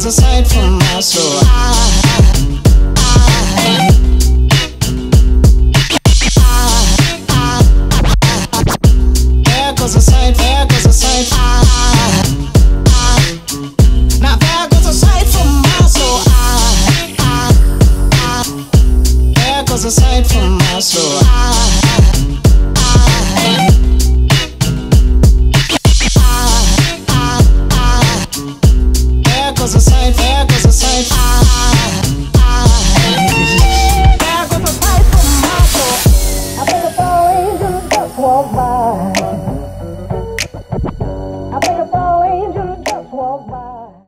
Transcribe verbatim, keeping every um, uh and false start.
goes a sight from my soul. There goes a sight, there goes a sight. Now there goes a sight from my soul. There goes a sight from my soul. There goes a sight, there goes a sight.